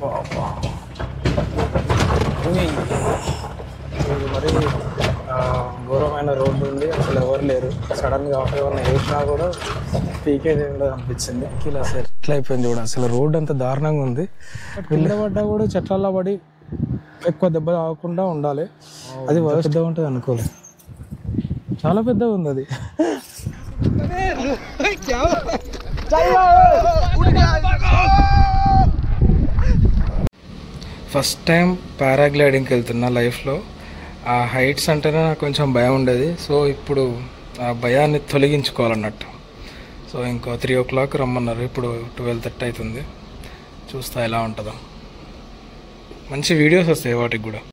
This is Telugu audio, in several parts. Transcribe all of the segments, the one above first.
ఇది మరి ఘోరమైన రోడ్డు ఉంది, అసలు ఎవరు లేరు. సడన్గా ఏమన్నా వేసినా కూడా పీకేది అనిపించింది. ఇలా సార్ ఇట్లా అయిపోయింది కూడా, అసలు రోడ్డు అంత దారుణంగా ఉంది. కింద పడ్డా కూడా చెట్లల్లో పడి ఎక్కువ దెబ్బ తాగకుండా ఉండాలి. అది పెద్దగా ఉంటుంది అనుకోలేదు, చాలా పెద్దగా ఉంది అది. ఫస్ట్ టైం పారాగ్లైడింగ్కి వెళ్తున్నా లైఫ్లో. ఆ హైట్స్ అంటేనే నాకు కొంచెం భయం ఉండేది. సో ఇప్పుడు ఆ భయాన్ని తొలగించుకోవాలన్నట్టు. సో ఇంకో 3 o'clock రమ్మన్నారు, ఇప్పుడు 12:30 అవుతుంది. చూస్తా ఎలా ఉంటుందో. మంచి వీడియోస్ వస్తాయి వాటికి కూడా.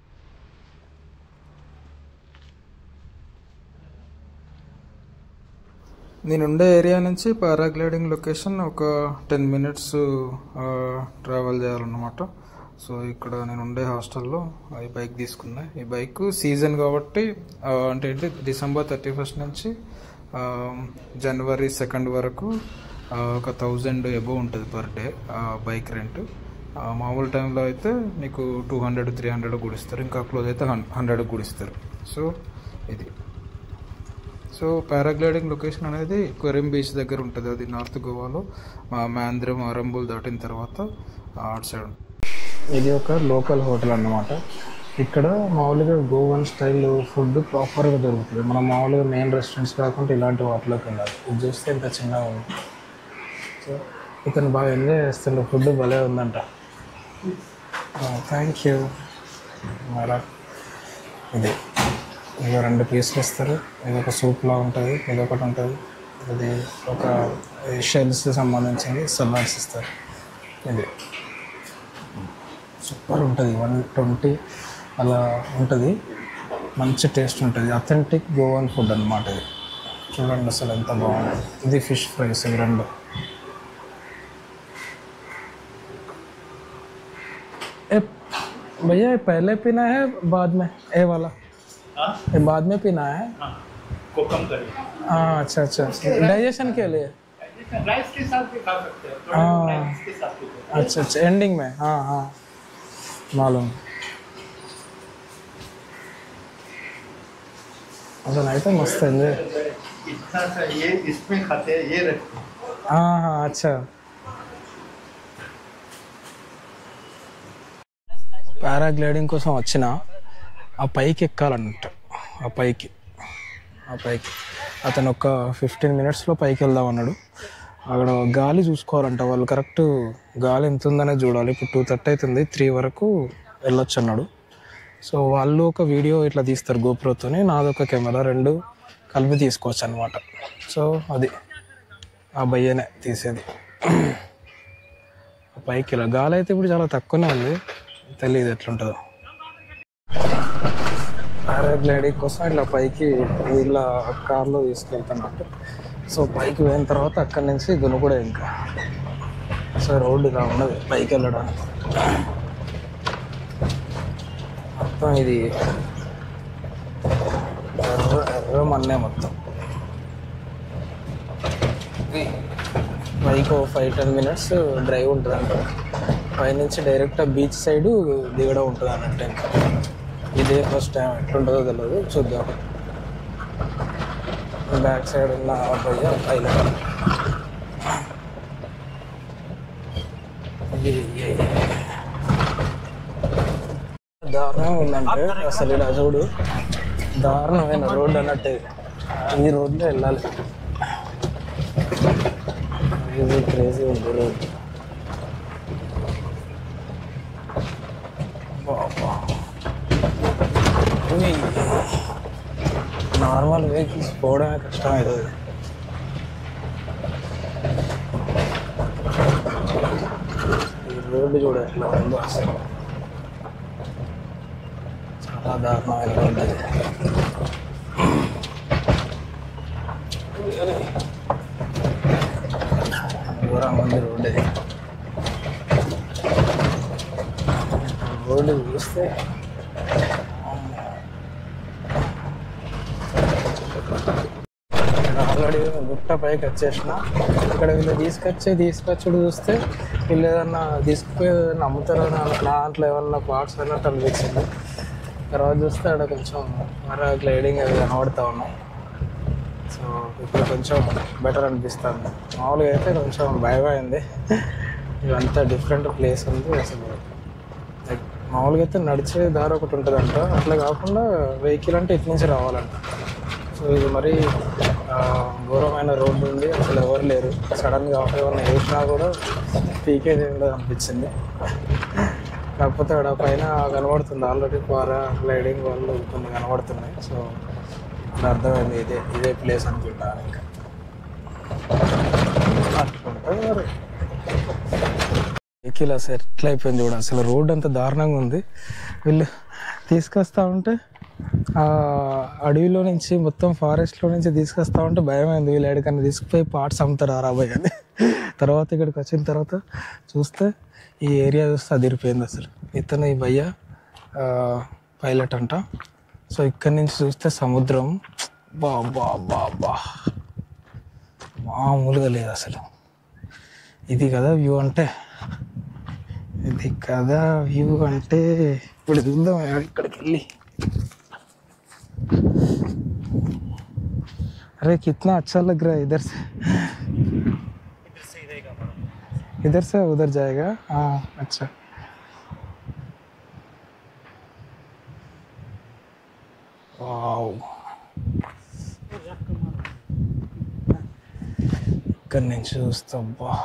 నేనుండే ఏరియా నుంచి పారాగ్లైడింగ్ లొకేషన్ ఒక 10 minutes ట్రావెల్ చేయాలన్నమాట. సో ఇక్కడ నేను ఉండే హాస్టల్లో ఈ బైక్ తీసుకున్నా. ఈ బైక్ సీజన్ కాబట్టి అంటే December 31st నుంచి January 2nd వరకు ఒక 1000 above ఉంటుంది పర్ డే బైక్ రెంట్. మామూలు టైంలో అయితే నీకు 200-300 కూడా ఇస్తారు, ఇంకా క్లోజ్ అయితే 100 కూడా ఇస్తారు. సో ఇది పారాగ్లైడింగ్ లొకేషన్ అనేది కొరెం బీచ్ దగ్గర ఉంటుంది. అది నార్త్ గోవాలో మాంద్రం ఆరంబుల్ దాటిన తర్వాత అటు సైడ్. ఇది ఒక లోకల్ హోటల్ అన్నమాట. ఇక్కడ మామూలుగా గోవన్ స్టైల్ ఫుడ్ ప్రాపర్గా దొరుకుతుంది. మనం మామూలుగా మెయిన్ రెస్టారెంట్స్ కాకుండా ఇలాంటి వాటిలోకి వెళ్ళాలి. ఇది చూస్తే ఇంత చిన్నగా ఉంది. సో ఇతను బాగా ఎంజాయ్ చేస్తుండే, ఫుడ్ భలే ఉందంట. Thank you. అలా ఇది 2 పీసులు ఇస్తారు. ఇది ఒక సూప్లా ఉంటుంది, ఇది ఒకటి ఉంటుంది. ఇది ఒక షెల్స్ సంబంధించింది సలాడ్స్ ఇస్తారు. ఇది సూపర్ ఉంటుంది. 120 అలా ఉంటుంది. మంచి టేస్ట్ ఉంటుంది. అథెంటిక్ గోవన్ ఫుడ్ అన్నమాట ఇది. చూడండి అసలు ఎంత బాగుంటుంది. ఇది ఫిష్ ఫ్రైస్ ఇవి 2. भैया ये पहले पीना है बाद में? ये वाला ये बाद में पीना है? कोकम करी। हाँ अच्छा, डाइजेशन के लिए राइस के साथ भी खा सकते हैं। राइस के साथ भी। अच्छा एंडिंग में। हाँ मालूम। असल అయితే मस्त है। इतना सा ये इसमें खाते हैं, ये रखते हैं। हाँ अच्छा। పారాగ్లైడింగ్ కోసం వచ్చిన ఆ పైకి ఎక్కాలన్నట్టు. ఆ పైకి అతను ఒక 15 minutesలో పైకి వెళ్దాం అన్నాడు. అక్కడ గాలి చూసుకోవాలంట వాళ్ళు, కరెక్ట్ గాలి ఎంత ఉందనే చూడాలి. ఇప్పుడు 2:30 అవుతుంది, 3 వరకు వెళ్ళొచ్చు అన్నాడు. సో వాళ్ళు ఒక వీడియో ఇట్లా తీస్తారు గోప్రోతోని, నాదొక కెమెరా, 2 కలిపి తీసుకోవచ్చు అనమాట. సో అది ఆ భయ్యనే తీసేది. పైకి ఇలా గాలి అయితే ఇప్పుడు చాలా తక్కువనే ఉంది, తెలియదు ఎట్లుంటుందో. పారాగ్లైడింగ్ కోసం ఇట్లా పైకి వీళ్ళ కార్లో తీసుకెళ్తున్నట్టు. సో పైకి పోయిన తర్వాత అక్కడి నుంచి దునుకుడే ఇంకా. సో రోడ్డు ఇలా ఉండదు పైకి వెళ్ళడానికి. మొత్తం ఇది ఎర్ర మన్నే మొత్తం. పైకి 5-10 minutes డ్రైవ్ ఉంటుంది అంట. పైనుంచి డైరెక్ట్ బీచ్ సైడ్ దిగడం ఉంటుంది అన్నట్టు. ఇంకా ఇదే ఫస్ట్ టైం, ఎట్లుంటుందో తెలియదు, చూద్దాం. బ్యాక్ సైడ్ ఉన్న భయ్య పైన దారుణంగా ఉందంటే అసలు ఇలా చూడు, దారుణమైన రోడ్డు అన్నట్టు. ఈ రోడ్లో వెళ్ళాలి. క్రేజీ ఉంది రోడ్. నార్మల్ వెహికల్స్ పోవడమే కష్టం అవుతుంది. ఈ రోడ్డు చూడ ఎట్లా ఉందో అసలు, చాలా దారుణమైన రోడ్డు అది. ఘోరంగా ఉంది రోడ్డు అది. రోడ్డు చూస్తే ఆల్రెడీ డైరెక్ట్ పైకి వచ్చేసిన. ఇక్కడ వీళ్ళు తీసుకొచ్చుడు చూస్తే వీళ్ళు ఏదన్నా తీసుకుపోయి ఏదైనా అమ్ముతారో నా దాంట్లో ఏమన్నా పార్ట్స్ అన్నట్టు అనిపించింది. తర్వాత చూస్తే అక్కడ కొంచెం గ్లైడింగ్ అది కనబడుతూ ఉన్నాం. సో ఇప్పుడు కొంచెం బెటర్ అనిపిస్తుంది. మామూలుగా అయితే కొంచెం భయమైంది. ఇదంతా డిఫరెంట్ ప్లేస్ ఉంది అసలు. లైక్ మామూలుగా అయితే నడిచే దారి ఒకటి ఉంటుందంట, అట్లా కాకుండా వెహికల్ అంటే ఇటు నుంచి రావాలంట. సో ఇది మరీ ఘోరమైన రోడ్డు ఉంది, అసలు ఎవరు లేరు. సడన్గా ఏమన్నా వేసినా కూడా పీకేది ఉండదు అనిపించింది. కాకపోతే అక్కడ పైన కనబడుతుంది ఆల్రెడీ గ్లైడింగ్ వాళ్ళు కొన్ని కనబడుతున్నాయి. సో ఇప్పుడు అర్థమైంది ఇదే ప్లేస్ అనుకుంటా. ఇంకా అట్లుంటుంది మరి వెహికల్ అసలు ఎట్లా అయిపోయింది కూడా. అసలు రోడ్ అంత దారుణంగా ఉంది. వీళ్ళు తీసుకొస్తా ఉంటే అడవిలో నుంచి మొత్తం ఫారెస్ట్లో నుంచి తీసుకొస్తా ఉంటే భయమైంది. వీళ్ళు ఎక్కడికన్నా తీసుకుపోయి పార్ట్స్ అమ్ముతారు రాబోయే అని. తర్వాత ఇక్కడికి వచ్చిన తర్వాత చూస్తే ఈ ఏరియా చూస్తే అదిరిపోయింది అసలు. ఇతను ఈ భయ్య పైలట్ అంట. సో ఇక్కడి నుంచి చూస్తే సముద్రం బా మామూలుగా లేదు అసలు. ఇది కదా వ్యూ అంటే, ఇది కదా వ్యూ అంటే. ఇప్పుడు చూద్దాం ఇక్కడికి వెళ్ళి. अरे कितना अच्छा लग रहा है इधर से उधर जाएगा. हाँ अच्छा. वाओ ఇక్కడ నుంచి చూస్తా.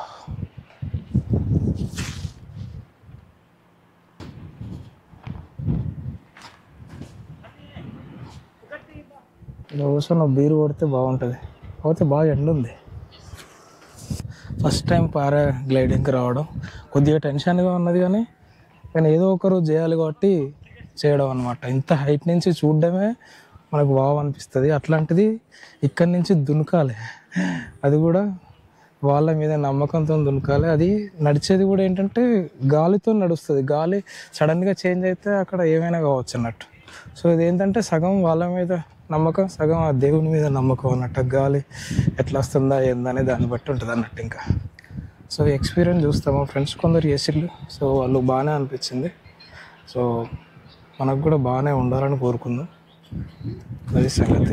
కూర్చొని బీరు కొడితే బాగుంటుంది. కాకపోతే బాగా ఎండ ఉంది. ఫస్ట్ టైం గ్లైడింగ్కి రావడం కొద్దిగా టెన్షన్గా ఉన్నది, కానీ ఏదో ఒక రోజు చేయాలి కాబట్టి చేయడం అనమాట. ఇంత హైట్ నుంచి చూడడమే మనకు వావ్ అనిపిస్తుంది. అట్లాంటిది ఇక్కడి నుంచి దునకాలి, అది కూడా వాళ్ళ మీద నమ్మకంతో దునకాలి. అది నడిచేది కూడా ఏంటంటే గాలితో నడుస్తుంది. గాలి సడన్గా చేంజ్ అయితే అక్కడ ఏమైనా కావచ్చు అన్నట్టు. సో ఇదేంటంటే సగం వాళ్ళ మీద నమ్మకం, సగం ఆ దేవుని మీద నమ్మకం అన్నట్టు. గాలి ఎట్లా వస్తుందా ఏందనే దాన్ని బట్టి ఉంటుంది అన్నట్టు. ఇంకా సో ఎక్స్పీరియన్స్ చూస్తాము. ఫ్రెండ్స్ కొందరు చేసిళ్ళు, సో వాళ్ళు బాగానే అనిపించింది. సో మనకు కూడా బాగానే ఉండాలని కోరుకుందాం. అది సంగతి.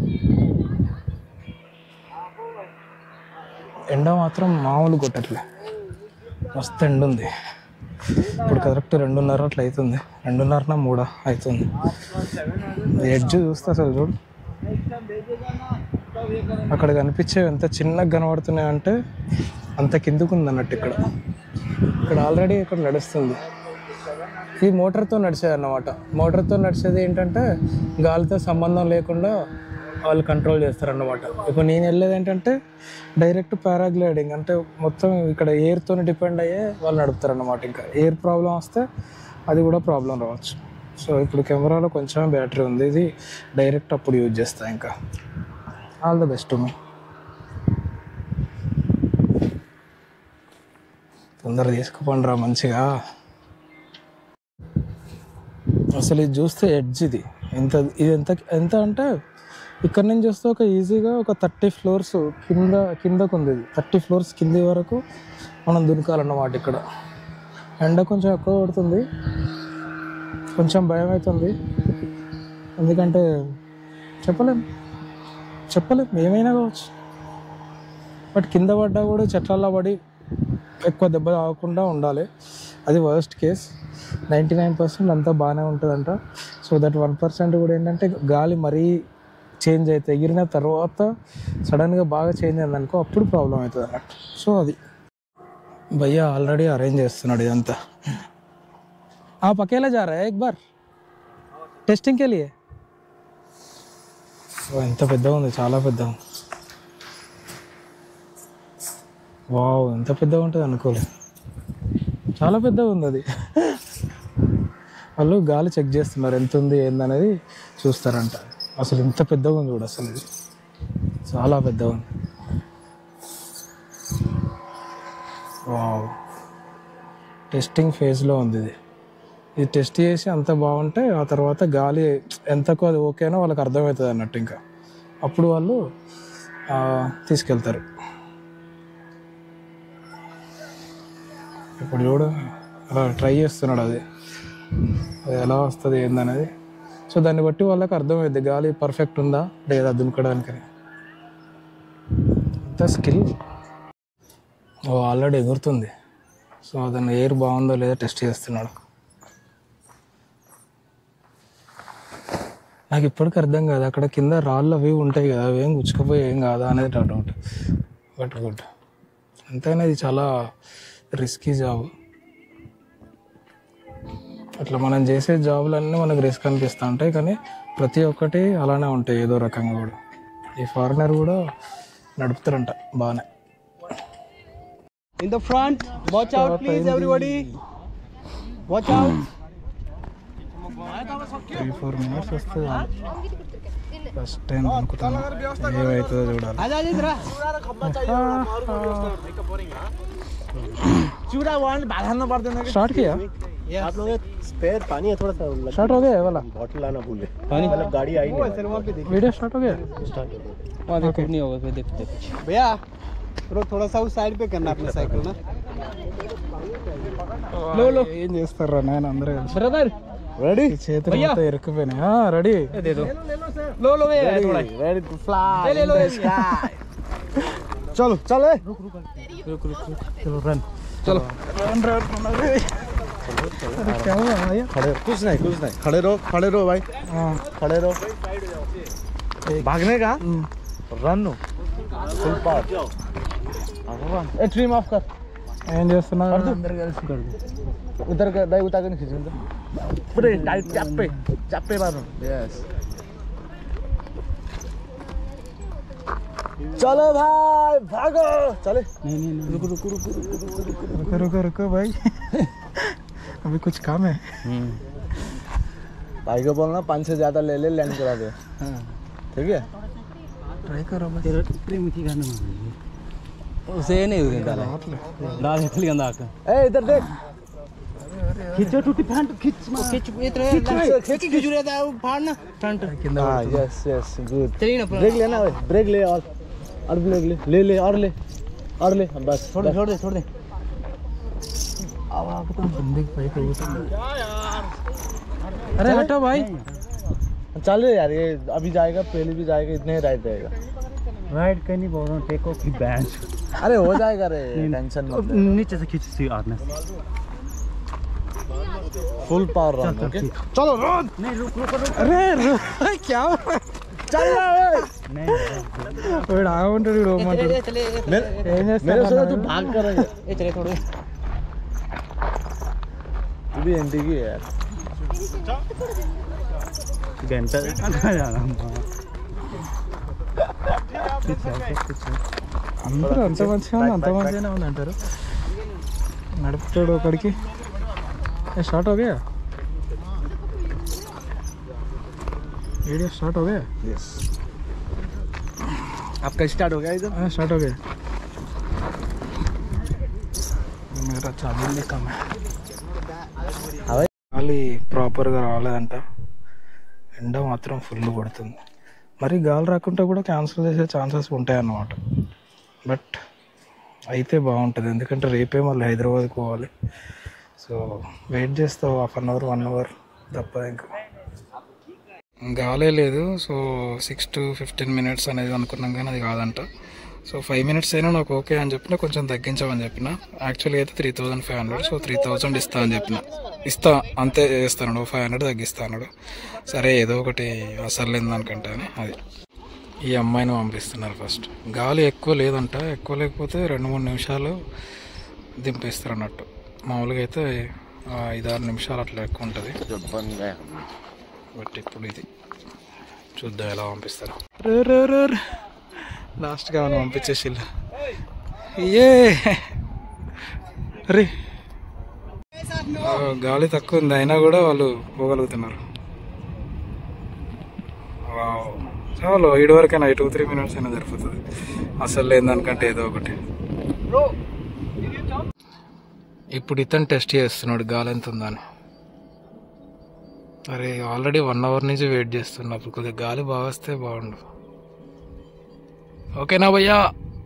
ఎండ మాత్రం మామూలు కొట్టట్లే, మస్తు ఎండ ఉంది. ఇప్పుడు కరెక్ట్ 2:30 అట్లా అవుతుంది. 2:30 3 అవుతుంది. ఎడ్జ్ చూస్తే అసలు చూడు, అక్కడ కనిపించేవి ఎంత చిన్నగా కనబడుతున్నాయి అంటే అంత కిందకు ఉంది అన్నట్టు. ఇక్కడ ఆల్రెడీ ఇక్కడ నడుస్తుంది. ఇది మోటార్తో నడిచేది అన్నమాట. మోటార్తో నడిచేది ఏంటంటే గాలితో సంబంధం లేకుండా వాళ్ళు కంట్రోల్ చేస్తారన్నమాట. ఇప్పుడు నేను వెళ్ళేది ఏంటంటే డైరెక్ట్ పారాగ్లైడింగ్, అంటే మొత్తం ఇక్కడ ఎయిర్తో డిపెండ్ అయ్యే వాళ్ళు నడుపుతారన్నమాట. ఇంకా ఎయిర్ ప్రాబ్లం వస్తే అది కూడా ప్రాబ్లం రావచ్చు. సో ఇప్పుడు కెమెరాలో కొంచెం బ్యాటరీ ఉంది, ఇది డైరెక్ట్ అప్పుడు యూజ్ చేస్తా. ఇంకా ఆల్ ద బెస్ట్. తొందరగా తీసుకుపోండిరా మంచిగా. అసలు ఇది చూస్తే ఎడ్జ్ ఇది ఎంత అంటే ఇక్కడ నుంచి చూస్తే ఒక ఈజీగా ఒక 30 floors కిందకు ఉంది. ఇది 30 floors కింది వరకు మనం దునకాలన్నమాట. ఇక్కడ ఎండ కొంచెం ఎక్కువ పడుతుంది, కొంచెం భయం అవుతుంది. ఎందుకంటే చెప్పలేం ఏమైనా కావచ్చు. బట్ కింద పడ్డా కూడా చెట్లల్లో పడి ఎక్కువ దెబ్బ తాగకుండా ఉండాలి. అది వర్స్ట్ కేస్. 99% అంతా బాగానే ఉంటుందంట. సో దట్ 1% కూడా ఏంటంటే గాలి మరీ చేంజ్ అయితే ఎగిరిన తర్వాత సడన్గా బాగా చేంజ్ అయింది అనుకో, అప్పుడు ప్రాబ్లం అవుతుంది అన్నట్టు. సో అది భయ్యా ఆల్రెడీ అరేంజ్ చేస్తున్నాడు ఇదంతా. आप अकेला जा रहा है एक बार टेस्टिंग के लिए? ఎంత పెద్దగా ఉంది, చాలా పెద్దగా ఉంది. వావ్, ఎంత పెద్దగా ఉంటుంది అనుకోలేదు. చాలా పెద్దగా ఉంది అది. వాళ్ళు గాలి చెక్ చేస్తున్నారు ఎంత ఉంది ఏందనేది చూస్తారంట. అసలు ఇంత పెద్దగా ఉంది చూడు, అసలు ఇది చాలా పెద్దగా ఉంది. వావ్, టెస్టింగ్ ఫేజ్లో ఉంది ఇది. ఇది టెస్ట్ చేసి అంత బాగుంటే ఆ తర్వాత గాలి ఎంతకు అది ఓకేనో వాళ్ళకి అర్థమవుతుంది అన్నట్టు. ఇంకా అప్పుడు వాళ్ళు తీసుకెళ్తారు. ఇప్పుడు చూడు అలా ట్రై చేస్తున్నాడు, అది ఎలా వస్తుంది ఏందనేది. సో దాన్ని బట్టి వాళ్ళకి అర్థమైంది గాలి పర్ఫెక్ట్ ఉందా లేదా దునకడానికి. అంత స్కిల్. ఆల్రెడీ ఎగురుతుంది. సో దాని ఎయిర్ బాగుందో లేదో టెస్ట్ చేస్తున్నాడు. నాకు ఇప్పటికీ అర్థం కాదు, అక్కడ కింద రాళ్ళు అవి ఉంటాయి కదా, అవి ఏం గుచ్చుకుపోయి ఏం కాదా అనేది నా డౌట్. But good. ఎంతైనా ఇది చాలా రిస్కీ జాబ్. అట్లా మనం చేసే జాబులన్నీ మనకు రిస్క్ అనిపిస్తూ ఉంటాయి, కానీ ప్రతి ఒక్కటి అలానే ఉంటాయి ఏదో రకంగా కూడా. ఈ ఫారినర్ కూడా నడుపుతారంట బాగానే. In the front, watch out please everybody. Watch out. 3-4 minutes వస్తుంది. ఫస్ట్ టైం అనుకుంటున్నా ఏమవుతుందో చూడాలి. आजा इधर खंबा चाहिए चूड़ा वाला बांधना पड़ता है. स्टार्ट किया आप लोग स्पेयर पानी है थोड़ा सा स्टार्ट हो गया वाला बॉटल लाना भूल गए. पानी मतलब गाड़ी आई नहीं. वीडियो स्टार्ट हो गया. स्टार्ट हो गया. वहां देखो नहीं होगा फिर देखते भैया थोड़ा सा उस साइड पे करना अपने साइकिल ना. लो ఏం చేస్తారా నాయన అందరూ కలిసి. ब्रदर రెడీ చేతులు మొత్తం ఇరుక్కుపోయినాయి. రెడీ दे दो लो लो भैया थोड़ा ready to fly ले लो in the sky. चलो चले चलो रन चलो रन रन अरे क्या हुआ भैया? खड़े कुछ नहीं खड़े रहो भाई. हाँ खड़े रहो. भागने का रन फुल पावर. ए ट्रिम ऑफ कर. ఏం చేస్తున్నారు అందరు కలిసి उधर का दाई उतार के नहीं खींचेंगे पूरे टाइट चापे मारो. यस चलो भाई भागो. चले नहीं रुको रुको भाई अभी कुछ काम है. भाई को बोलना 5 से ज्यादा ले लैंड करा दे. ठीक है ट्राई करो भाई. तेरा प्रेम की गाना उसे नहीं उसे डाला डाल निकल गया अंदर का. ए इधर देख खींचो टूटी फ्रंट खींच इधर खींच रहा था वो फाड़ना फ्रंट. हां यस यस गुड. चलिए ना ब्रेक लेना भाई. ब्रेक ले और ब्रेक ले और ले बस छोड़ दे अब आप तो बंदे भाई को अरे हटो भाई. चल रहे यार ये अभी जाएगा पहले भी जाएगा इतने ही राइट रहेगा. राइट कहीं नहीं बोल रहा हूँ टेक ऑफ की बैंच. अरे हो जाएगा रे टेंशन मत ले. नीचे से खींच सी आने फुल पावर रन. ओके चलो रन. नहीं रुक अरे क्या चल रहा नहीं వీడు ఆగుంటాడు వీడు ఓమంటాడు. चले ఏం मेरे చేస్తాడు से तू भाग कर रहा है. ये चले थोड़े तू भी एंटी की है यार. घंटा जाना అందరూ అంత మంచిగా ఉంది అంత మంచిగానే ఉంది అంటారు. నడుపుతాడు ఒకడికి. స్టార్ట్ हो गया वीडियो स्टार्ट हो गया. यस आपका स्टार्ट हो गया इधर. हाँ स्टार्ट हो गया. मेरा चार्जिंग भी कम है. గాలి ప్రాపర్గా రాలేదంట. ఎండ మాత్రం ఫుల్ కొడుతుంది. మరి గాలి రాకుండా కూడా క్యాన్సిల్ చేసే ఛాన్సెస్ ఉంటాయి అన్నమాట. బట్ అయితే బాగుంటుంది, ఎందుకంటే రేపే మళ్ళీ హైదరాబాద్కి పోవాలి. సో వెయిట్ చేస్తావు 1 అవర్ 1 అవర్ తప్ప ఇంకా గాలే లేదు. సో 6 to 15 minutes అనేది అనుకున్నాం కానీ అది కాదంట. సో 5 minutes అయినా నాకు ఓకే అని చెప్పిన, కొంచెం తగ్గించామని చెప్పిన. యాక్చువల్గా అయితే 3500, సో 3000 ఇస్తా అని చెప్పిన. ఇస్తా అంతే చేస్తాను, 500 తగ్గిస్తా అన్నాడు. సరే ఏదో ఒకటి అసలు లేదనుకుంటా అని అది ఈ అమ్మాయిని పంపిస్తున్నారు. ఫస్ట్ గాలి ఎక్కువ లేదంట, ఎక్కువ లేకపోతే 2-3 నిమిషాలు దింపేస్తారు అన్నట్టు. మామూలుగా అయితే 5-6 నిమిషాలు అట్లా ఎక్కువ ఉంటుంది. బట్ ఇప్పుడు ఇది చూద్దాం ఎలా పంపిస్తారు. లాస్ట్గా మనం పంపించేసి ఏ అరే గాలి తక్కువ ఉంది అయినా కూడా వాళ్ళు పోగలుగుతున్నారు. చాలు 7 వరకైనా 2-3 minutes అయినా సరిపోతుంది. అసలు లేదనుకంటే ఏదో ఒకటి. ఇప్పుడు ఇతను టెస్ట్ చేస్తున్నాడు గాలి ఎంత ఉందని. అరే ఆల్రెడీ 1 hour నుంచి వెయిట్ చేస్తున్నప్పుడు కొద్దిగా గాలి బాగా వస్తే బాగుండు. ఓకేనా భయ్యా?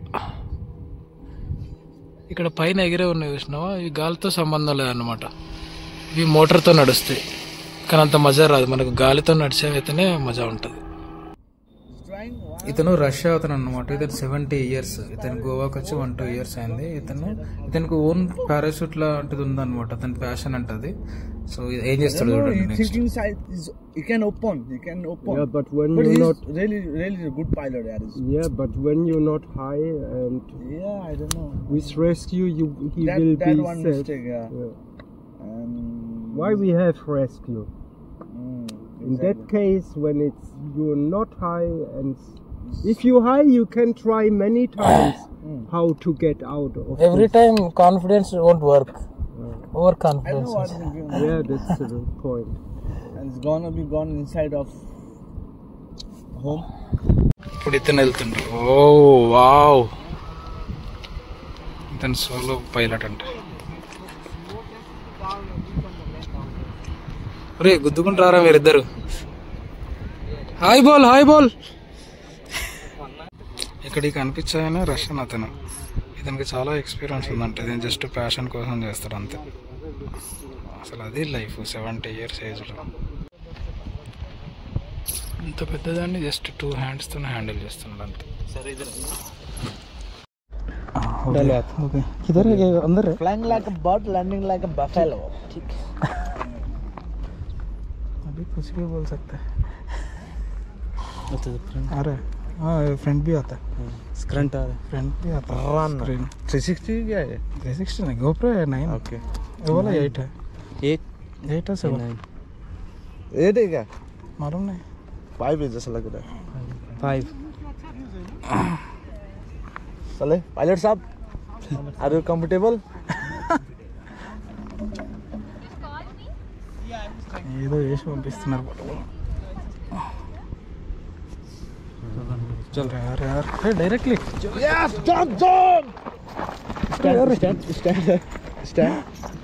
ఇక్కడ పైన ఎగిరే ఉన్నాయి చూసినావా, ఇవి గాలితో సంబంధం లేదన్నమాట. ఇవి మోటార్తో నడుస్తాయి, కానీ అంత మజా రాదు. మనకు గాలితో నడిచేవైతేనే మజా ఉంటుంది. ఇతను రష్యా అతను అనమాట. ఇతను 70 years. ఇతను గోవాకి వచ్చి 1-2 years అయింది. ఇతనికి ఓన్ పారాషూట్ లాంటిది ఉందన్నమాట. అతని ప్యాషన్ అంటది. సో ఏం చేస్తాడు చూడండి. You can open. Yeah, but when But you're he's not, really a good pilot. yeah, but when you're not high and Yeah, I don't know. with rescue, he That will be one safe. mistake. Yeah. Yeah. And Why we have rescue? In that case, when you're not high, and if you're high, you can try many times how to get out of every this. Time confidence won't work. Over I know confidence. what is going on. Yeah, that's the point. And it's gonna be gone inside of home. ఇప్పుడు ఇతను వెళ్తుండ్రు. ఓ వావ్, ఇతను సోలో పైలట్ అంట. రే గుద్దుకుంటారా మీరిద్దరు? Hi ball. ఇక్కడికి కనిపించాయన రష్యన్ అతను. ఇతనికి చాలా ఎక్స్పీరియన్స్ ఉందంట. ఇతను జస్ట్ ప్యాషన్ కోసం చేస్తాడు అంతే. అసలు అది లైఫ్ 70 years ఏజ్లో. ఇంత పెద్దదాన్ని జస్ట్ 2 hands తో హ్యాండిల్ చేస్తున్నాడు అంతే. Flying like a bird, landing like a buffalo. अभी कुछ भी बोल सकते हैं. अरे हाँ, फ्रंट भी आता है. Scrunch आ रहा है. फ्रंट भी आता है. Run. स्क्रीन 360 क्या है? 360 नहीं, GoPro है 9. Okay. ये वाला 8 है. 8 है 7. 8 है क्या? मालूम नहीं. 5 है जैसा लग रहा है. 5. चले पायलट साहब, आर यू कंफर्टेबल? ఏదో వేసి పంపిస్తున్నారు. चल रहा है यार. Directly Stand.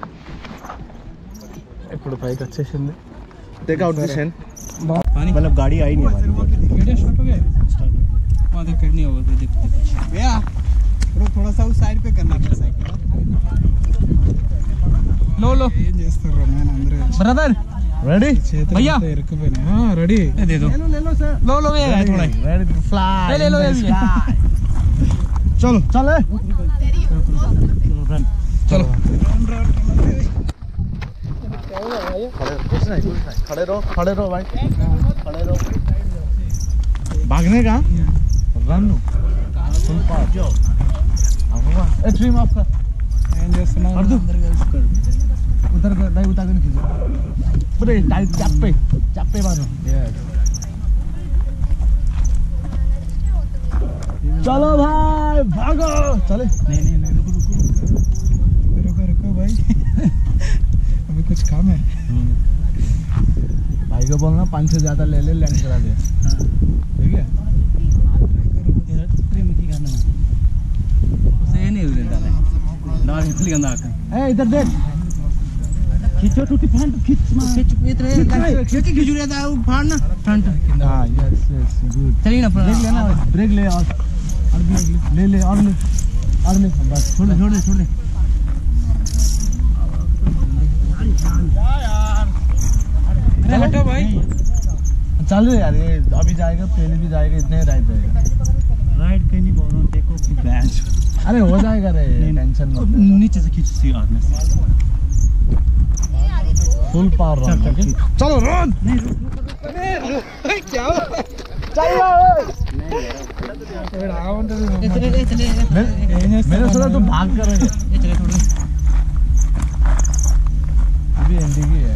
ఇప్పుడు పైకి వచ్చేసింది. Take out this hand. मतलब गाड़ी आई नहीं हमारी. वीडियो शॉट हो गया. वहाँ तक करनी होगा तो देखते भैया. थोड़ा सा उस साइड पे करना है साइकिल. लो ఏం చేస్తారు నేను అందరూ బ్రదర్ Ready? भैया ఇరుక్కుపోయినా. రెడీ दे दो. लो भैया थोड़ा Ready to fly. ले लो चलो चले. चलो. खड़े रहो भाई. खड़े रहो. भागने का रन फुल पास. ए ट्रिम ऑफ कर. ఏం చేస్తున్నావు? उधर दाई उतार के खींचो. पूरे टाइट चापे मारो. चलो भाई भागो. चले. नहीं रुको भाई. अभी कुछ काम है. भाई को बोलना 5 से ज्यादा ले लैंड करा दे. ठीक है. इधर देख. खींचो टूटी फ्रंट. खींच रहा था फाड़ना फ्रंट. हाँ यस गुड. चलिए ना ब्रेक ले और ले और ले बस छोड़ दे. अरे हटो भाई. चल यार, ये अभी जाएगा, पहले भी जाएगा, इतने राइट जाएगा. राइट कहीं नहीं बोल रहा हूँ. देखो बैंच. अरे हो जाएगा रे, टेंशन मत. नीचे से खींच सी हाथ में फुल पावर रन. चलो रन. क्या मेरे सोचा तो भाग कर रहे. अभी एंडिंग ही है.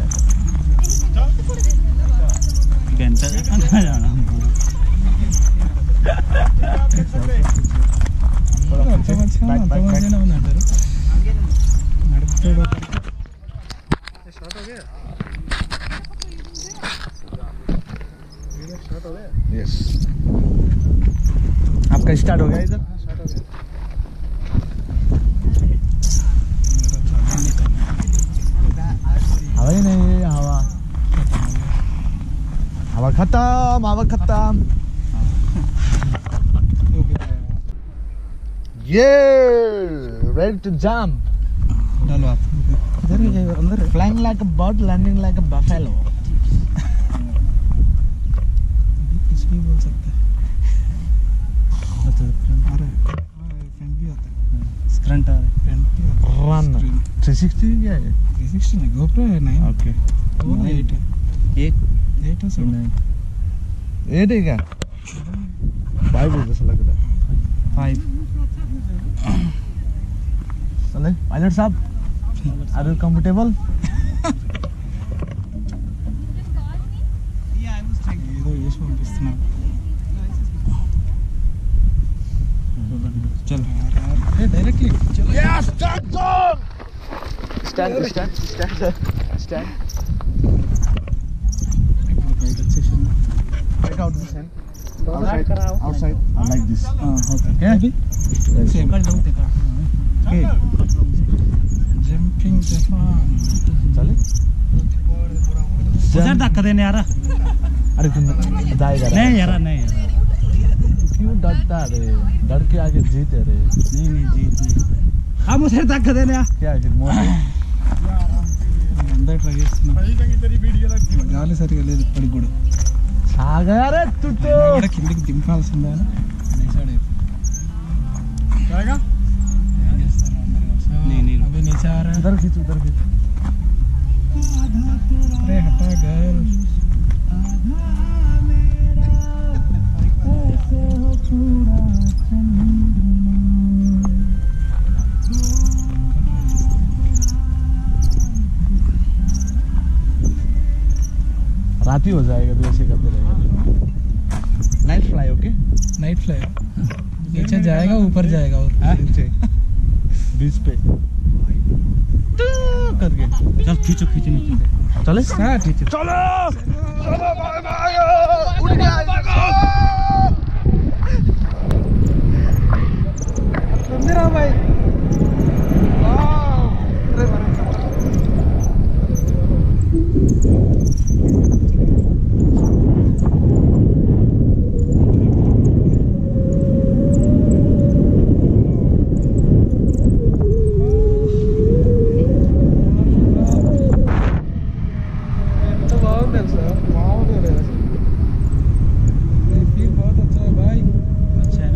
घंटा जाना हमको. यस. आपका स्टार्ट हो गया इधर. हवा ही नहीं है. हवा खत्म. ready to jump. Flying like a bird, landing like a buffalo. कुछ भी बोल सकते हैं। अरे फ्रंट भी आता है। Front आ रहा है। फ्रंट भी आता है। Run. 360 क्या है? 360 नहीं, GoPro है 9। Okay. वो 8 है। 8 है सब। 8 है क्या? 5 है जैसा लग रहा है। 5। चले पायलट साहब, आर यू कंफर्टेबल? ఏదో వేసి పంపిస్తున్నారు. చల్ డైరెక్ట్లీ చల్. Stand. ఇప్పుడు బయట వచ్చేసింది. Take out this hand. Outside. I like this. Okay Okay. Same Okay. Jumping Japan. चले. उधर धक्का देने यार अरे तुम जाएगा नहीं यार नहीं यार क्यों डरता रे? डर के आगे जीते रे. नहीं जीत नहीं हम उधर धक्का देने यार क्या फिर मोटे అందరూ ట్రై చేస్తున్నాం. గాలి సరిగా లేదు ఇప్పటికి కూడా. सागा रे तुटो. అయినా కూడా కిందికి దింపాల్సిందే అని డిసైడ్ అయిపోయింది. ఏం చేస్తారు అందరూ కలిసి? नहीं అవి नीचे आ रहा है. उधर खींच. अरे हटा गर्ल. रात ही हो जाएगा तो ऐसे करते रहेगा. Night fly okay. Night fly नीचे जाएगा ऊपर जाएगा और नीचे बीच पे करके चल खींचो नीचे चले. हाँ ठीक है. चलो मेरा भाई बहुत अच्छा है भाई. अच्छा है ना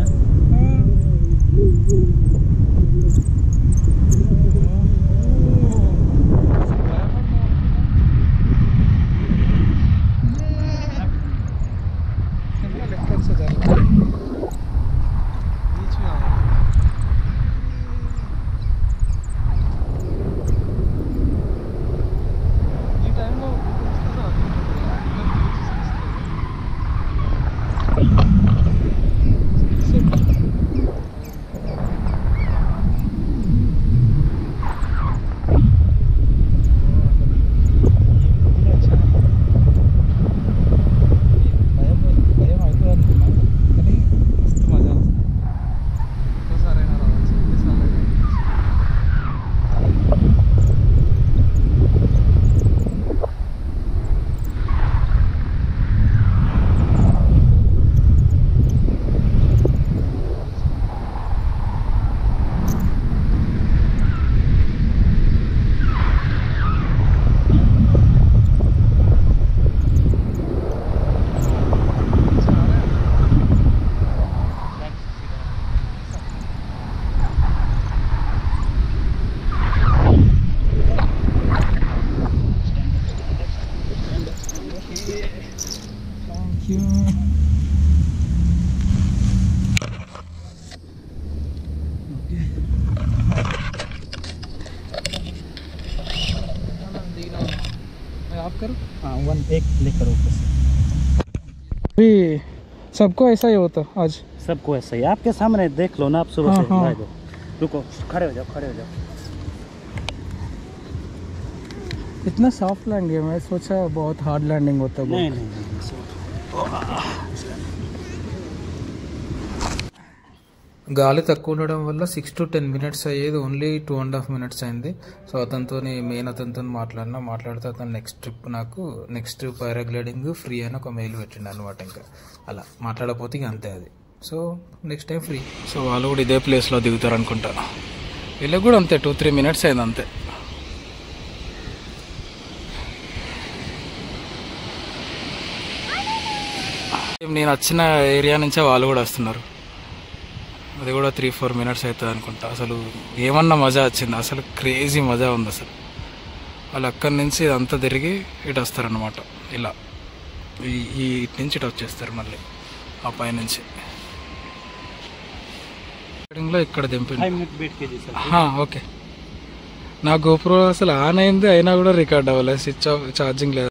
आप करो. हाँ 1 एक क्लिक करो ऊपर से अभी सबको ऐसा ही होता आज. सबको ऐसा ही आपके सामने देख लो ना आप सुबह हाँ, से हाँ. लाए दो रुको खड़े हो जाओ इतना सॉफ्ट लैंडिंग है. मैं सोचा बहुत हार्ड लैंडिंग होता है. नहीं గాలి తక్కువ ఉండడం వల్ల 6 to 10 minutes అయ్యేది ఓన్లీ 2.5 minutes అయింది. సో అతనితో అతనితో మాట్లాడితే అతను నెక్స్ట్ పారాగ్లైడింగ్ ఫ్రీ అని ఒక మెయిల్ పెట్టిండు అనమాట. ఇంకా అలా మాట్లాడకపోతే ఇంక అంతే అది. So next time free. So వాళ్ళు కూడా ఇదే ప్లేస్లో దిగుతారు అనుకుంటా. వీళ్ళకి కూడా అంతే 2-3 minutes అయింది అంతే. నేను వచ్చిన ఏరియా నుంచే వాళ్ళు కూడా వస్తున్నారు. అది కూడా 3-4 minutes అవుతుంది అనుకుంటా. అసలు ఏమన్నా మజా వచ్చింది, అసలు క్రేజీ మజా ఉంది అసలు. వాళ్ళు అక్కడి నుంచి ఇదంతా తిరిగి ఇటు వస్తారనమాట. ఇలా ఈ ఇటు నుంచి ఇటు వచ్చేస్తారు మళ్ళీ ఆ పై నుంచి. ఇక్కడ దింపండి. ఓకే. నా గోప్రో అసలు ఆన్ అయింది అయినా కూడా రికార్డ్ అవ్వలేదు, స్విచ్ ఆఫ్, ఛార్జింగ్ లేదు.